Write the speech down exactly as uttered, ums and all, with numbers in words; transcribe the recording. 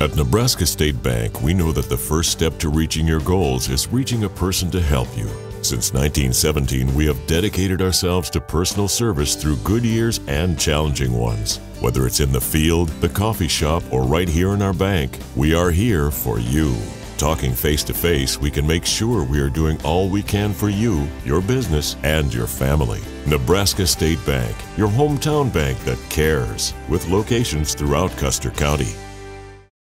At Nebraska State Bank, we know that the first step to reaching your goals is reaching a person to help you. Since nineteen seventeen, we have dedicated ourselves to personal service through good years and challenging ones. Whether it's in the field, the coffee shop, or right here in our bank, we are here for you. Talking face to face, we can make sure we are doing all we can for you, your business, and your family. Nebraska State Bank, your hometown bank that cares, with locations throughout Custer County.